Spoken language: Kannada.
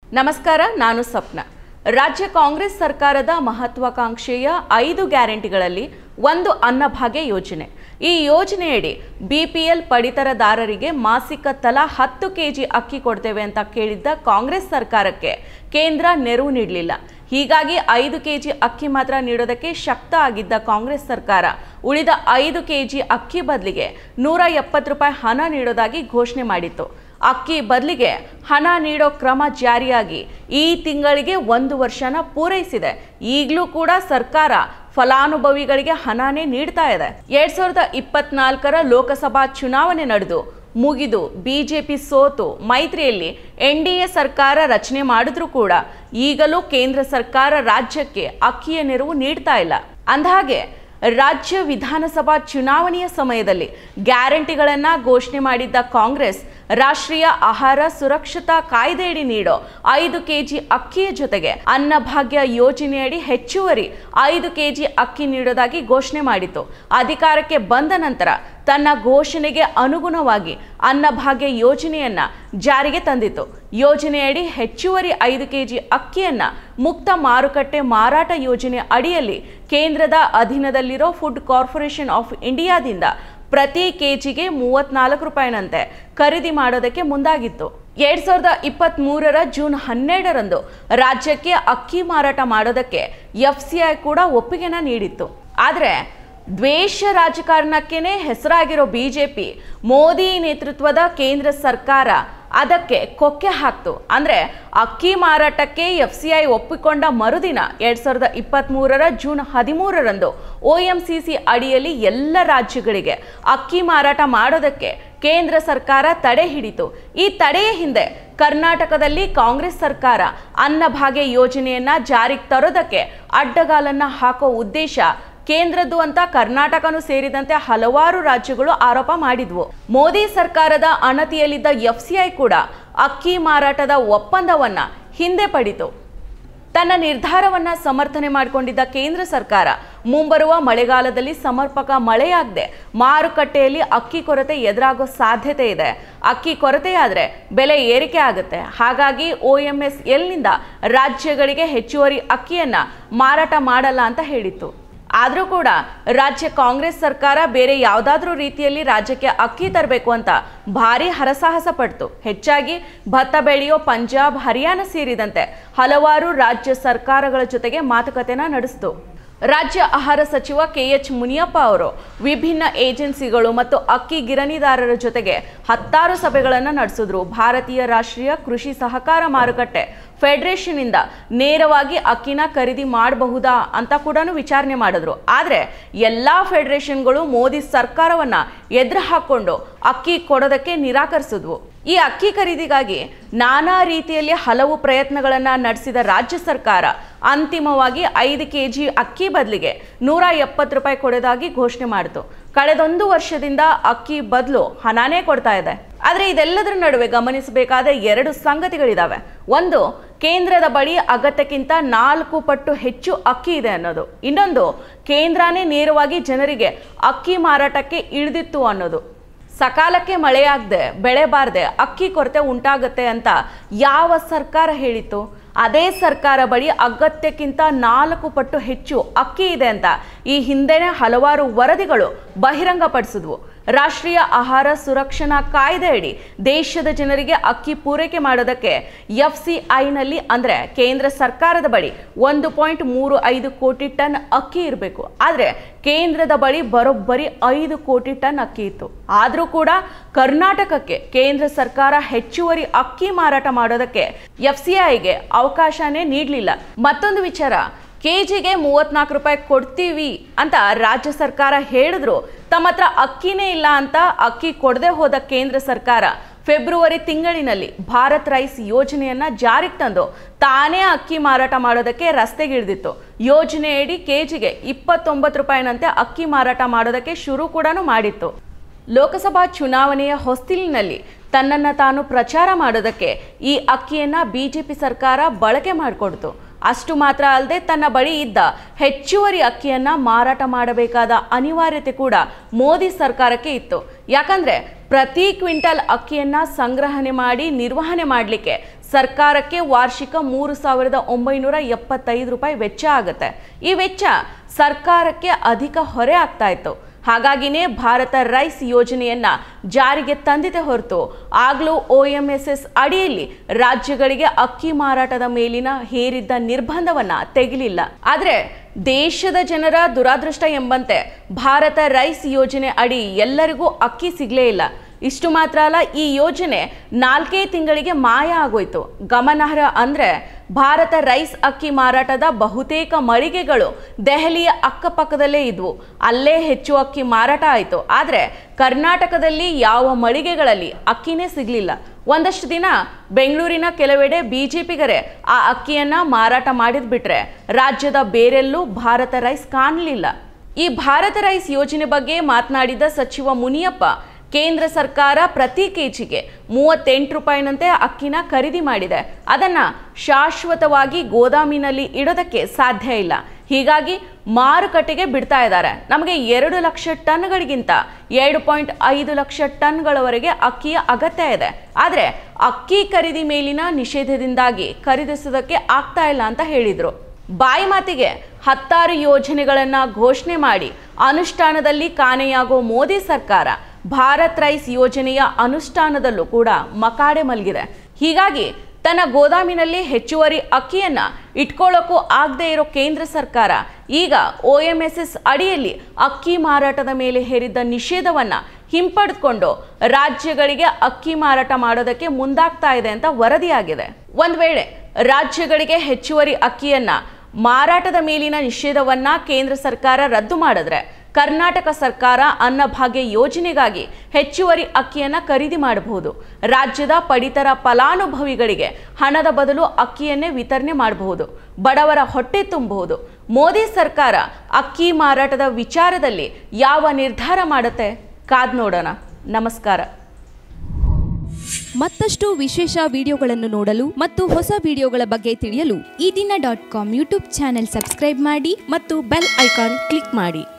ನಮಸ್ಕಾರ, ನಾನು ಸಪ್ನ. ರಾಜ್ಯ ಕಾಂಗ್ರೆಸ್ ಸರ್ಕಾರದ ಮಹತ್ವಾಕಾಂಕ್ಷೆಯ 5 ಗ್ಯಾರಂಟಿಗಳಲ್ಲಿ ಒಂದು ಅನ್ನಭಾಗ್ಯ ಯೋಜನೆ. ಈ ಯೋಜನೆಯಡಿ ಬಿಪಿಎಲ್ ಪಡಿತರದಾರರಿಗೆ ಮಾಸಿಕ ತಲಾ 10 ಕೆಜಿ ಅಕ್ಕಿ ಕೊಡ್ತೇವೆ ಅಂತ ಕೇಳಿದ್ದ ಕಾಂಗ್ರೆಸ್ ಸರ್ಕಾರಕ್ಕೆ ಕೇಂದ್ರ ನೆರವು ನೀಡಲಿಲ್ಲ. ಹೀಗಾಗಿ 5 ಕೆಜಿ ಅಕ್ಕಿ ಮಾತ್ರ ನೀಡೋದಕ್ಕೆ ಶಕ್ತ ಆಗಿದ್ದ ಕಾಂಗ್ರೆಸ್ ಸರ್ಕಾರ ಉಳಿದ 5 ಕೆಜಿ ಅಕ್ಕಿ ಬದಲಿಗೆ 170 ರೂಪಾಯಿ ಹಣ ನೀಡೋದಾಗಿ ಘೋಷಣೆ ಮಾಡಿತ್ತು. ಅಕ್ಕಿ ಬದಲಿಗೆ ಹಣ ನೀಡೋ ಕ್ರಮ ಜಾರಿಯಾಗಿ ಈ ತಿಂಗಳಿಗೆ 1 ವರ್ಷನ ಪೂರೈಸಿದೆ. ಈಗಲೂ ಕೂಡ ಸರ್ಕಾರ ಫಲಾನುಭವಿಗಳಿಗೆ ಹಣನೇ ನೀಡ್ತಾ ಇದೆ. 2024ರ ಲೋಕಸಭಾ ಚುನಾವಣೆ ನಡೆದು ಮುಗಿದು ಬಿಜೆಪಿ ಸೋತು ಮೈತ್ರಿಯಲ್ಲಿ ಎನ್ಡಿಎ ಸರ್ಕಾರ ರಚನೆ ಮಾಡಿದ್ರೂ ಕೂಡ ಈಗಲೂ ಕೇಂದ್ರ ಸರ್ಕಾರ ರಾಜ್ಯಕ್ಕೆ ಅಕ್ಕಿಯ ನೆರವು ನೀಡ್ತಾ ಇಲ್ಲ. ಅಂದಹಾಗೆ ರಾಜ್ಯ ವಿಧಾನಸಭಾ ಚುನಾವಣೆಯ ಸಮಯದಲ್ಲಿ ಗ್ಯಾರಂಟಿಗಳನ್ನು ಘೋಷಣೆ ಮಾಡಿದ್ದ ಕಾಂಗ್ರೆಸ್ ರಾಷ್ಟ್ರೀಯ ಆಹಾರ ಸುರಕ್ಷತಾ ಕಾಯ್ದೆಯಡಿ ನೀಡೋ 5 ಕೆಜಿ ಅಕ್ಕಿಯ ಜೊತೆಗೆ ಅನ್ನಭಾಗ್ಯ ಯೋಜನೆಯಡಿ ಹೆಚ್ಚುವರಿ 5 ಕೆಜಿ ಅಕ್ಕಿ ನೀಡೋದಾಗಿ ಘೋಷಣೆ ಮಾಡಿತ್ತು. ಅಧಿಕಾರಕ್ಕೆ ಬಂದ ನಂತರ ತನ್ನ ಘೋಷಣೆಗೆ ಅನುಗುಣವಾಗಿ ಅನ್ನಭಾಗ್ಯ ಯೋಜನೆಯನ್ನ ಜಾರಿಗೆ ತಂದಿತ್ತು. ಯೋಜನೆಯಡಿ ಹೆಚ್ಚುವರಿ 5 ಕೆಜಿ ಅಕ್ಕಿಯನ್ನ ಮುಕ್ತ ಮಾರುಕಟ್ಟೆ ಮಾರಾಟ ಯೋಜನೆ ಅಡಿಯಲ್ಲಿ ಕೇಂದ್ರದ ಅಧೀನದಲ್ಲಿರೋ ಫುಡ್ ಕಾರ್ಪೊರೇಷನ್ ಆಫ್ ಇಂಡಿಯಾದಿಂದ ಪ್ರತಿ ಕೆಜಿಗೆ 34 ರೂಪಾಯಿನಂತೆ ಖರೀದಿ ಮಾಡೋದಕ್ಕೆ ಮುಂದಾಗಿತ್ತು. 2023ರ ಜೂನ್ 12ರಂದು ರಾಜ್ಯಕ್ಕೆ ಅಕ್ಕಿ ಮಾರಾಟ ಮಾಡೋದಕ್ಕೆ ಎಫ್ಸಿಐ ಕೂಡ ಒಪ್ಪಿಗೆನ ನೀಡಿತ್ತು. ಆದರೆ ದ್ವೇಷ ರಾಜಕಾರಣಕ್ಕೇನೆ ಹೆಸರಾಗಿರೋ ಬಿಜೆಪಿ ಮೋದಿ ನೇತೃತ್ವದ ಕೇಂದ್ರ ಸರ್ಕಾರ ಅದಕ್ಕೆ ಕೊಕ್ಕೆ ಹಾಕ್ತು. ಅಂದರೆ ಅಕ್ಕಿ ಮಾರಾಟಕ್ಕೆ ಎಫ್ಸಿಐ ಒಪ್ಪಿಕೊಂಡ ಮರುದಿನ 2023ರ ಜೂನ್ 13ರಂದು OMCC ಅಡಿಯಲ್ಲಿ ಎಲ್ಲ ರಾಜ್ಯಗಳಿಗೆ ಅಕ್ಕಿ ಮಾರಾಟ ಮಾಡೋದಕ್ಕೆ ಕೇಂದ್ರ ಸರ್ಕಾರ ತಡೆ ಹಿಡಿತು. ಈ ತಡೆಯ ಹಿಂದೆ ಕರ್ನಾಟಕದಲ್ಲಿ ಕಾಂಗ್ರೆಸ್ ಸರ್ಕಾರ ಅನ್ನಭಾಗ್ಯ ಯೋಜನೆಯನ್ನ ಜಾರಿಗೆ ತರೋದಕ್ಕೆ ಅಡ್ಡಗಾಲನ್ನ ಹಾಕೋ ಉದ್ದೇಶ ಕೇಂದ್ರದ್ದು ಅಂತ ಕರ್ನಾಟಕನೂ ಸೇರಿದಂತೆ ಹಲವಾರು ರಾಜ್ಯಗಳು ಆರೋಪ ಮಾಡಿದ್ವು. ಮೋದಿ ಸರ್ಕಾರದ ಅಣತಿಯಲ್ಲಿದ್ದ ಎಫ್ಸಿಐ ಕೂಡ ಅಕ್ಕಿ ಮಾರಾಟದ ಒಪ್ಪಂದವನ್ನ ಹಿಂದೆ ಪಡಿತು. ತನ್ನ ನಿರ್ಧಾರವನ್ನ ಸಮರ್ಥನೆ ಮಾಡಿಕೊಂಡಿದ್ದ ಕೇಂದ್ರ ಸರ್ಕಾರ ಮುಂಬರುವ ಮಳೆಗಾಲದಲ್ಲಿ ಸಮರ್ಪಕ ಮಳೆಯಾಗದೆ ಮಾರುಕಟ್ಟೆಯಲ್ಲಿ ಅಕ್ಕಿ ಕೊರತೆ ಎದುರಾಗೋ ಸಾಧ್ಯತೆ ಇದೆ. ಅಕ್ಕಿ ಕೊರತೆಯಾದರೆ ಬೆಲೆ ಏರಿಕೆ ಆಗುತ್ತೆ. ಹಾಗಾಗಿ OMSLನಿಂದ ರಾಜ್ಯಗಳಿಗೆ ಹೆಚ್ಚುವರಿ ಅಕ್ಕಿಯನ್ನ ಮಾರಾಟ ಮಾಡಲ್ಲ ಅಂತ ಹೇಳಿತ್ತು. ಆದರೂ ಕೂಡ ರಾಜ್ಯ ಕಾಂಗ್ರೆಸ್ ಸರ್ಕಾರ ಬೇರೆ ಯಾವುದಾದ್ರೂ ರೀತಿಯಲ್ಲಿ ರಾಜ್ಯಕ್ಕೆ ಅಕ್ಕಿ ತರಬೇಕು ಅಂತ ಭಾರಿ ಹರಸಾಹಸ ಪಡ್ತು. ಹೆಚ್ಚಾಗಿ ಭತ್ತ ಬೆಳೆಯೋ ಪಂಜಾಬ್, ಹರಿಯಾಣ ಸೇರಿದಂತೆ ಹಲವಾರು ರಾಜ್ಯ ಸರ್ಕಾರಗಳ ಜೊತೆಗೆ ಮಾತುಕತೆನ ನಡೆಸಿತು. ರಾಜ್ಯ ಆಹಾರ ಸಚಿವ KH ಮುನಿಯಪ್ಪ ಅವರು ವಿಭಿನ್ನ ಏಜೆನ್ಸಿಗಳು ಮತ್ತು ಅಕ್ಕಿ ಗಿರಣಿದಾರರ ಜೊತೆಗೆ 10 ಸಭೆಗಳನ್ನು ನಡೆಸಿದ್ರು. ಭಾರತೀಯ ರಾಷ್ಟ್ರೀಯ ಕೃಷಿ ಸಹಕಾರ ಮಾರುಕಟ್ಟೆ ಫೆಡರೇಷನ್ ಇಂದ ನೇರವಾಗಿ ಅಕ್ಕಿನ ಖರೀದಿ ಮಾಡಬಹುದಾ ಅಂತ ಕೂಡ ವಿಚಾರಣೆ ಮಾಡಿದ್ರು. ಆದರೆ ಎಲ್ಲಾ ಫೆಡರೇಷನ್ಗಳು ಮೋದಿ ಸರ್ಕಾರವನ್ನ ಎದುರು ಹಾಕೊಂಡು ಅಕ್ಕಿ ಕೊಡೋದಕ್ಕೆ ನಿರಾಕರಿಸಿದ್ವು. ಈ ಅಕ್ಕಿ ಖರೀದಿಗಾಗಿ ನಾನಾ ರೀತಿಯಲ್ಲಿ ಹಲವು ಪ್ರಯತ್ನಗಳನ್ನು ನಡೆಸಿದ ರಾಜ್ಯ ಸರ್ಕಾರ ಅಂತಿಮವಾಗಿ 5 ಕೆಜಿ ಅಕ್ಕಿ ಬದಲಿಗೆ 170 ರೂಪಾಯಿ ಕೊಡೋದಾಗಿ ಘೋಷಣೆ ಮಾಡಿತು. ಕಳೆದೊಂದು ವರ್ಷದಿಂದ ಅಕ್ಕಿ ಬದಲು ಹಣನೇ ಕೊಡ್ತಾ ಇದೆ. ಆದರೆ ಇದೆಲ್ಲದರ ನಡುವೆ ಗಮನಿಸಬೇಕಾದ 2 ಸಂಗತಿಗಳಿದಾವೆ. ಒಂದು, ಕೇಂದ್ರದ ಬಳಿ ಅಗತ್ಯಕ್ಕಿಂತ 4 ಪಟ್ಟು ಹೆಚ್ಚು ಅಕ್ಕಿ ಇದೆ ಅನ್ನೋದು. ಇನ್ನೊಂದು, ಕೇಂದ್ರನೇ ನೇರವಾಗಿ ಜನರಿಗೆ ಅಕ್ಕಿ ಮಾರಾಟಕ್ಕೆ ಇಳಿದಿತ್ತು ಅನ್ನೋದು. ಸಕಾಲಕ್ಕೆ ಮಳೆಯಾಗದೆ ಬೆಳೆ ಬಾರದೆ ಅಕ್ಕಿ ಕೊರತೆ ಉಂಟಾಗುತ್ತೆ ಅಂತ ಯಾವ ಸರ್ಕಾರ ಹೇಳಿತ್ತು? ಅದೇ ಸರ್ಕಾರ ಬಳಿ ಅಗತ್ಯಕ್ಕಿಂತ 4 ಪಟ್ಟು ಹೆಚ್ಚು ಅಕ್ಕಿ ಇದೆ ಅಂತ ಈ ಹಿಂದೆನೇ ಹಲವಾರು ವರದಿಗಳು ಬಹಿರಂಗಪಡಿಸಿದ್ವು. ರಾಷ್ಟ್ರೀಯ ಆಹಾರ ಸುರಕ್ಷಣಾ ಕಾಯ್ದೆಯಡಿ ದೇಶದ ಜನರಿಗೆ ಅಕ್ಕಿ ಪೂರೈಕೆ ಮಾಡೋದಕ್ಕೆ ಎಫ್ಸಿಐನಲ್ಲಿ ಅಂದರೆ ಕೇಂದ್ರ ಸರ್ಕಾರದ ಬಳಿ 1.35 ಕೋಟಿ ಟನ್ ಅಕ್ಕಿ ಇರಬೇಕು. ಆದರೆ ಕೇಂದ್ರದ ಬಳಿ ಬರೋಬ್ಬರಿ 5 ಕೋಟಿ ಟನ್ ಅಕ್ಕಿ ಇತ್ತು. ಆದರೂ ಕೂಡ ಕರ್ನಾಟಕಕ್ಕೆ ಕೇಂದ್ರ ಸರ್ಕಾರ ಹೆಚ್ಚುವರಿ ಅಕ್ಕಿ ಮಾರಾಟ ಮಾಡೋದಕ್ಕೆ ಎಫ್ಸಿಐಗೆ ಅವಕಾಶನೇ ನೀಡಲಿಲ್ಲ. ಮತ್ತೊಂದು ವಿಚಾರ, ಕೆಜಿಗೆ 34 ರೂಪಾಯಿ ಕೊಡ್ತೀವಿ ಅಂತ ರಾಜ್ಯ ಸರ್ಕಾರ ಹೇಳಿದ್ರು ತಮ್ಮ ಹತ್ರ ಅಕ್ಕಿನೇ ಇಲ್ಲ ಅಂತ ಅಕ್ಕಿ ಕೊಡದೆ ಹೋದ ಕೇಂದ್ರ ಸರ್ಕಾರ ಫೆಬ್ರವರಿ ತಿಂಗಳಿನಲ್ಲಿ ಭಾರತ್ ರೈಸ್ ಯೋಜನೆಯನ್ನ ಜಾರಿಗೆ ತಂದು ತಾನೇ ಅಕ್ಕಿ ಮಾರಾಟ ಮಾಡೋದಕ್ಕೆ ರಸ್ತೆಗಿಳಿದಿತ್ತು. ಯೋಜನೆಯಡಿ ಕೆಜಿಗೆ 29 ರೂಪಾಯಿನಂತೆ ಅಕ್ಕಿ ಮಾರಾಟ ಮಾಡೋದಕ್ಕೆ ಶುರು ಕೂಡ ಮಾಡಿತ್ತು. ಲೋಕಸಭಾ ಚುನಾವಣೆಯ ಹೊಸ್ತಿಲಿನಲ್ಲಿ ತನ್ನನ್ನು ತಾನು ಪ್ರಚಾರ ಮಾಡೋದಕ್ಕೆ ಈ ಅಕ್ಕಿಯನ್ನ ಬಿಜೆಪಿ ಸರ್ಕಾರ ಬಳಕೆ ಮಾಡಿಕೊಡ್ತು. ಅಷ್ಟು ಮಾತ್ರ ಅಲ್ಲದೆ ತನ್ನ ಬಳಿ ಇದ್ದ ಹೆಚ್ಚುವರಿ ಅಕ್ಕಿಯನ್ನ ಮಾರಾಟ ಮಾಡಬೇಕಾದ ಅನಿವಾರ್ಯತೆ ಕೂಡ ಮೋದಿ ಸರ್ಕಾರಕ್ಕೆ ಇತ್ತು. ಯಾಕಂದ್ರೆ ಪ್ರತಿ ಕ್ವಿಂಟಲ್ ಅಕ್ಕಿಯನ್ನ ಸಂಗ್ರಹಣೆ ಮಾಡಿ ನಿರ್ವಹಣೆ ಮಾಡಲಿಕ್ಕೆ ಸರ್ಕಾರಕ್ಕೆ ವಾರ್ಷಿಕ 3,975 ರೂಪಾಯಿ ವೆಚ್ಚ ಆಗುತ್ತೆ. ಈ ವೆಚ್ಚ ಸರ್ಕಾರಕ್ಕೆ ಅಧಿಕ ಹೊರೆ ಆಗ್ತಾ ಇತ್ತು. ಹಾಗಾಗಿನೇ ಭಾರತ ರೈಸ್ ಯೋಜನೆಯನ್ನ ಜಾರಿಗೆ ತಂದಿದೆ ಹೊರತು ಆಗ್ಲೂ OMSS ಅಡಿಯಲ್ಲಿ ರಾಜ್ಯಗಳಿಗೆ ಅಕ್ಕಿ ಮಾರಾಟದ ಮೇಲಿನ ಹೇರಿದ್ದ ನಿರ್ಬಂಧವನ್ನ ತೆಗಿಲಿಲ್ಲ. ಆದ್ರೆ ದೇಶದ ಜನರ ದುರಾದೃಷ್ಟ ಎಂಬಂತೆ ಭಾರತ ರೈಸ್ ಯೋಜನೆ ಅಡಿ ಎಲ್ಲರಿಗೂ ಅಕ್ಕಿ ಸಿಗ್ಲೇ ಇಲ್ಲ. ಇಷ್ಟು ಮಾತ್ರ ಅಲ್ಲ, ಈ ಯೋಜನೆ 4 ತಿಂಗಳಿಗೆ ಮಾಯ ಆಗೋಯ್ತು. ಗಮನಾರ್ಹ ಅಂದ್ರೆ ಭಾರತ ರೈಸ್ ಅಕ್ಕಿ ಮಾರಾಟದ ಬಹುತೇಕ ಮಳಿಗೆಗಳು ದೆಹಲಿಯ ಅಕ್ಕಪಕ್ಕದಲ್ಲೇ ಇದ್ವು. ಅಲ್ಲೇ ಹೆಚ್ಚು ಅಕ್ಕಿ ಮಾರಾಟ ಆಯಿತು. ಆದರೆ ಕರ್ನಾಟಕದಲ್ಲಿ ಯಾವ ಮಳಿಗೆಗಳಲ್ಲಿ ಅಕ್ಕಿನೇ ಸಿಗಲಿಲ್ಲ. ಒಂದಷ್ಟು ದಿನ ಬೆಂಗಳೂರಿನ ಕೆಲವೆಡೆ ಬಿಜೆಪಿಗರೇ ಆ ಅಕ್ಕಿಯನ್ನ ಮಾರಾಟ ಮಾಡಿದ್ ಬಿಟ್ರೆ ರಾಜ್ಯದ ಬೇರೆಲ್ಲೂ ಭಾರತ ರೈಸ್ ಕಾಣಲಿಲ್ಲ. ಈ ಭಾರತ ರೈಸ್ ಯೋಜನೆ ಬಗ್ಗೆ ಮಾತನಾಡಿದ ಸಚಿವ ಮುನಿಯಪ್ಪ, ಕೇಂದ್ರ ಸರ್ಕಾರ ಪ್ರತಿ ಕೆಜಿಗೆ 38 ರೂಪಾಯಿನಂತೆ ಅಕ್ಕಿನ ಖರೀದಿ ಮಾಡಿದೆ. ಅದನ್ನ ಶಾಶ್ವತವಾಗಿ ಗೋದಾಮಿನಲ್ಲಿ ಇಡೋದಕ್ಕೆ ಸಾಧ್ಯ ಇಲ್ಲ. ಹೀಗಾಗಿ ಮಾರುಕಟ್ಟೆಗೆ ಬಿಡ್ತಾ ಇದ್ದಾರೆ. ನಮಗೆ 2 ಲಕ್ಷ ಟನ್ಗಳಿಗಿಂತ 2.5 ಲಕ್ಷ ಟನ್ಗಳವರೆಗೆ ಅಕ್ಕಿಯ ಅಗತ್ಯ ಇದೆ. ಆದರೆ ಅಕ್ಕಿ ಖರೀದಿ ಮೇಲಿನ ನಿಷೇಧದಿಂದಾಗಿ ಖರೀದಿಸೋದಕ್ಕೆ ಆಗ್ತಾ ಇಲ್ಲ ಅಂತ ಹೇಳಿದ್ರು. ಬಾಯಿ ಮಾತಿಗೆ 10 ಯೋಜನೆಗಳನ್ನ ಘೋಷಣೆ ಮಾಡಿ ಅನುಷ್ಠಾನದಲ್ಲಿ ಕಾಣೆಯಾಗೋ ಮೋದಿ ಸರ್ಕಾರ ಭಾರತ್ ರೈಸ್ ಯೋಜನೆಯ ಅನುಷ್ಠಾನದಲ್ಲೂ ಕೂಡ ಮಕಾಡೆ ಮಲಗಿದೆ. ಹೀಗಾಗಿ ತನ್ನ ಗೋದಾಮಿನಲ್ಲಿ ಹೆಚ್ಚುವರಿ ಅಕ್ಕಿಯನ್ನ ಇಟ್ಕೊಳ್ಳೋಕ್ಕೂ ಆಗದೆ ಇರೋ ಕೇಂದ್ರ ಸರ್ಕಾರ ಈಗ OMSS ಅಡಿಯಲ್ಲಿ ಅಕ್ಕಿ ಮಾರಾಟದ ಮೇಲೆ ಹೇರಿದ್ದ ನಿಷೇಧವನ್ನ ಹಿಂಪಡೆದುಕೊಂಡು ರಾಜ್ಯಗಳಿಗೆ ಅಕ್ಕಿ ಮಾರಾಟ ಮಾಡೋದಕ್ಕೆ ಮುಂದಾಗ್ತಾ ಇದೆ ಅಂತ ವರದಿಯಾಗಿದೆ. ಒಂದ್ ವೇಳೆ ರಾಜ್ಯಗಳಿಗೆ ಹೆಚ್ಚುವರಿ ಅಕ್ಕಿಯನ್ನ ಮಾರಾಟದ ಮೇಲಿನ ನಿಷೇಧವನ್ನ ಕೇಂದ್ರ ಸರ್ಕಾರ ರದ್ದು ಮಾಡಿದ್ರೆ ಕರ್ನಾಟಕ ಸರ್ಕಾರ ಅನ್ನಭಾಗ್ಯ ಯೋಜನೆಗಾಗಿ ಹೆಚ್ಚುವರಿ ಅಕ್ಕಿಯನ್ನ ಖರೀದಿ ಮಾಡಬಹುದು. ರಾಜ್ಯದ ಪಡಿತರ ಫಲಾನುಭವಿಗಳಿಗೆ ಹಣದ ಬದಲು ಅಕ್ಕಿಯನ್ನೇ ವಿತರಣೆ ಮಾಡಬಹುದು. ಬಡವರ ಹೊಟ್ಟೆ ತುಂಬಬಹುದು. ಮೋದಿ ಸರ್ಕಾರ ಅಕ್ಕಿ ಮಾರಾಟದ ವಿಚಾರದಲ್ಲಿ ಯಾವ ನಿರ್ಧಾರ ಮಾಡುತ್ತೆ ಕಾದ್ ನೋಡೋಣ. ನಮಸ್ಕಾರ. ಮತ್ತಷ್ಟು ವಿಶೇಷ ವಿಡಿಯೋಗಳನ್ನು ನೋಡಲು ಮತ್ತು ಹೊಸ ವಿಡಿಯೋಗಳ ಬಗ್ಗೆ ತಿಳಿಯಲು ಈ ದಿನ .com ಯೂಟ್ಯೂಬ್ ಚಾನೆಲ್ ಸಬ್ಸ್ಕ್ರೈಬ್ ಮಾಡಿ ಮತ್ತು ಬೆಲ್ ಐಕಾನ್ ಕ್ಲಿಕ್ ಮಾಡಿ.